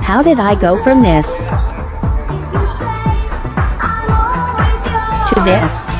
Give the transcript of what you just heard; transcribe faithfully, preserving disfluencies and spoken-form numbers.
How did I go from this to this?